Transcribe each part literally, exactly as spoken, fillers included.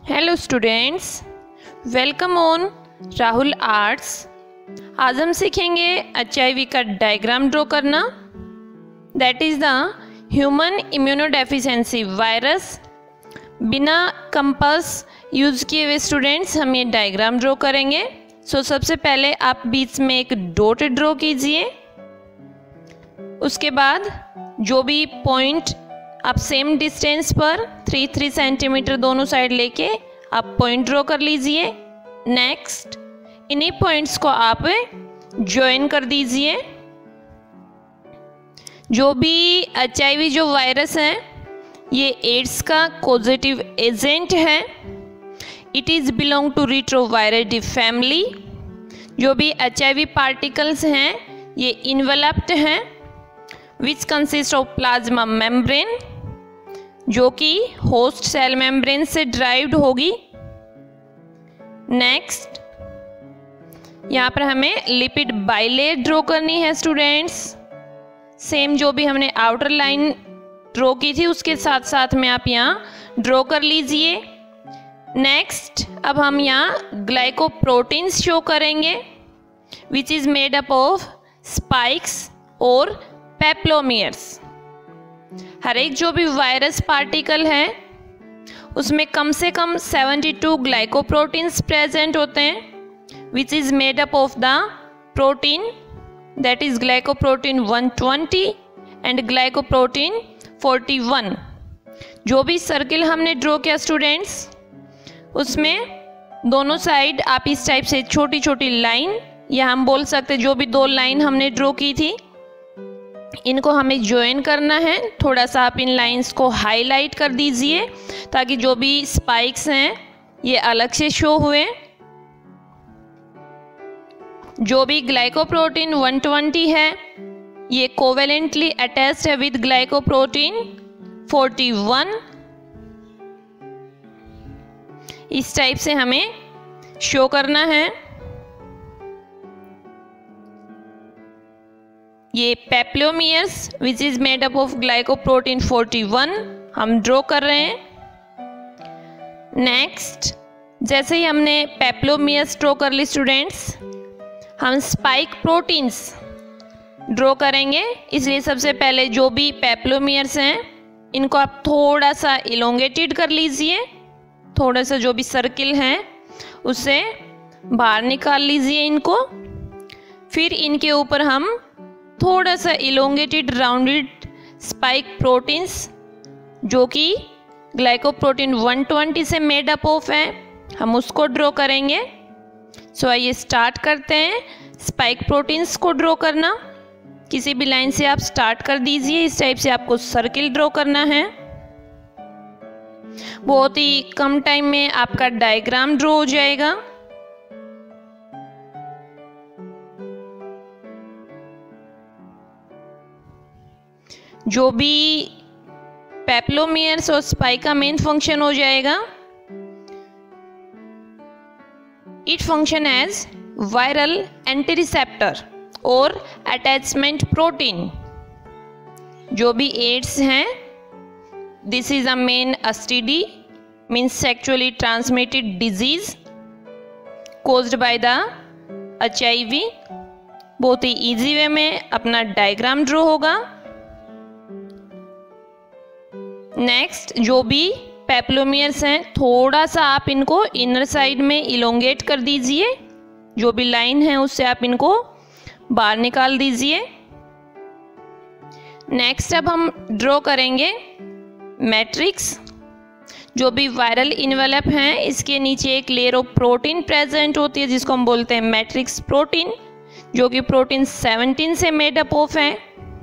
Hello students, welcome on Rahul arts. आज हम सीखेंगे एच आई वी का डायग्राम ड्रॉ करना। That is the human immunodeficiency virus. बिना कंपास यूज़ किए हुए स्टूडेंट्स हम ये डायग्राम ड्रॉ करेंगे। सो so, सबसे पहले आप बीच में एक डॉट ड्रॉ कीजिए। उसके बाद जो भी पॉइंट आप सेम डिस्टेंस पर थ्री थ्री सेंटीमीटर दोनों साइड लेके आप पॉइंट ड्रॉ कर लीजिए। नेक्स्ट इन्हीं पॉइंट्स को आप ज्वाइन कर दीजिए। जो भी एच आई वी जो वायरस है ये एड्स का कॉजेटिव एजेंट है। It is belong to retroviridae family. जो भी एच आई वी पार्टिकल्स हैं ये इन्वेलप्ड हैं which consist of plasma membrane, जो कि होस्ट सेल मेम्ब्रेन से ड्राइव्ड होगी। नेक्स्ट यहाँ पर हमें लिपिड बाइलेयर ड्रॉ करनी है स्टूडेंट्स। सेम जो भी हमने आउटर लाइन ड्रॉ की थी उसके साथ साथ में आप यहाँ ड्रॉ कर लीजिए। नेक्स्ट अब हम यहाँ ग्लाइकोप्रोटीन्स शो करेंगे which is made up of spikes और पेप्लोमियर्स। हर एक जो भी वायरस पार्टिकल है उसमें कम से कम बहत्तर ग्लाइकोप्रोटीन्स प्रेजेंट होते हैं which is made up of the protein that is glycoprotein one twenty and glycoprotein forty one. जो भी सर्किल हमने ड्रॉ किया स्टूडेंट्स उसमें दोनों साइड आप इस टाइप से छोटी छोटी लाइन, या हम बोल सकते जो भी दो लाइन हमने ड्रॉ की थी इनको हमें ज्वाइन करना है। थोड़ा सा आप इन लाइंस को हाईलाइट कर दीजिए ताकि जो भी स्पाइक्स हैं ये अलग से शो हुए। जो भी ग्लाइकोप्रोटीन वन ट्वेंटी है ये कोवेलेंटली अटैच्ड है विद ग्लाइकोप्रोटीन फोर्टी वन। इस टाइप से हमें शो करना है। ये peplomeres which is made up of glycoprotein forty one हम ड्रॉ कर रहे हैं। नेक्स्ट जैसे ही हमने पेप्लोमियर्स ड्रॉ कर ली स्टूडेंट्स हम स्पाइक प्रोटीन्स ड्रॉ करेंगे। इसलिए सबसे पहले जो भी पेप्लोमियर्स हैं इनको आप थोड़ा सा इलोंगेटेड कर लीजिए। थोड़ा सा जो भी सर्किल हैं उससे बाहर निकाल लीजिए इनको। फिर इनके ऊपर हम थोड़ा सा इलोंगेटेड राउंडेड स्पाइक प्रोटीन्स जो कि ग्लाइकोप्रोटीन वन ट्वेंटी से मेड अप ऑफ है हम उसको ड्रॉ करेंगे। सो आइए स्टार्ट करते हैं स्पाइक प्रोटीन्स को ड्रॉ करना। किसी भी लाइन से आप स्टार्ट कर दीजिए। इस टाइप से आपको सर्किल ड्रॉ करना है। बहुत ही कम टाइम में आपका डायग्राम ड्रॉ हो जाएगा। जो भी पेप्लोमियर्स और स्पाइक का मेन फंक्शन हो जाएगा, it function as viral anti receptor और अटैचमेंट प्रोटीन। जो भी एड्स हैं this is a main S T D means sexually transmitted disease caused by the H I V. बहुत ही इजी वे में अपना डायग्राम ड्रॉ होगा। नेक्स्ट जो भी पेप्लोमियर्स हैं थोड़ा सा आप इनको इनर साइड में इलोंगेट कर दीजिए। जो भी लाइन है उससे आप इनको बाहर निकाल दीजिए। नेक्स्ट अब हम ड्रॉ करेंगे मैट्रिक्स। जो भी वायरल इन्वेलप हैं इसके नीचे एक लेयर ऑफ प्रोटीन प्रेजेंट होती है जिसको हम बोलते हैं मैट्रिक्स प्रोटीन, जो कि प्रोटीन सेवनटीन से मेड अप ऑफ है।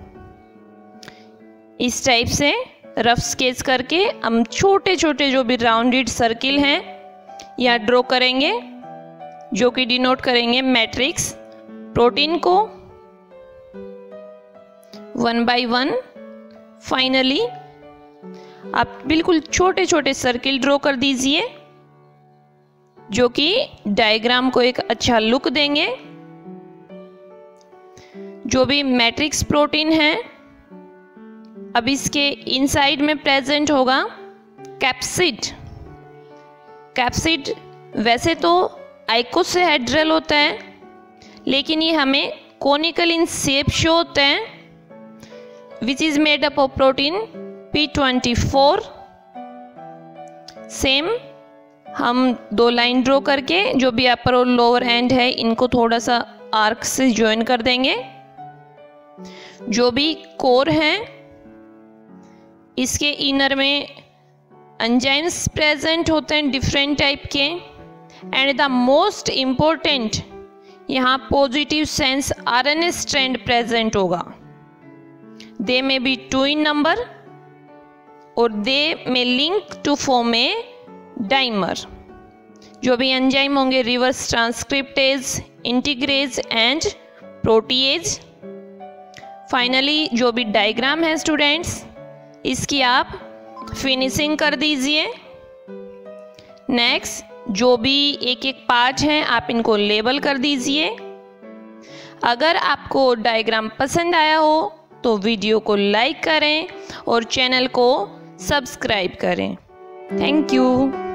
इस टाइप से रफ स्केच करके हम छोटे छोटे जो भी राउंडेड सर्किल हैं यहाँ ड्रॉ करेंगे जो कि डिनोट करेंगे मैट्रिक्स प्रोटीन को वन बाय वन। फाइनली आप बिल्कुल छोटे छोटे सर्किल ड्रॉ कर दीजिए जो कि डायग्राम को एक अच्छा लुक देंगे। जो भी मैट्रिक्स प्रोटीन है अब इसके इनसाइड में प्रेजेंट होगा कैप्सिड। कैप्सिड वैसे तो आइकोसाहेड्रल होता है, लेकिन ये हमें कोनिकल इन शेप शो होता है, which is made up of protein P twenty four. Same हम दो लाइन ड्रॉ करके जो भी अपर और लोअर एंड है इनको थोड़ा सा आर्क से ज्वाइन कर देंगे। जो भी कोर है इसके इनर में एंजाइम्स प्रेजेंट होते हैं डिफरेंट टाइप के, एंड द मोस्ट इम्पोर्टेंट यहाँ positive sense RNA strand present होगा। They may be two in number और they may link to form a dimer. जो भी एंजाइम होंगे reverse transcriptase, integrase and protease. Finally जो भी diagram है स्टूडेंट्स इसकी आप फिनिशिंग कर दीजिए। नेक्स्ट जो भी एक एक पार्ट हैं आप इनको लेबल कर दीजिए। अगर आपको डायग्राम पसंद आया हो तो वीडियो को लाइक करें और चैनल को सब्सक्राइब करें। Thank you.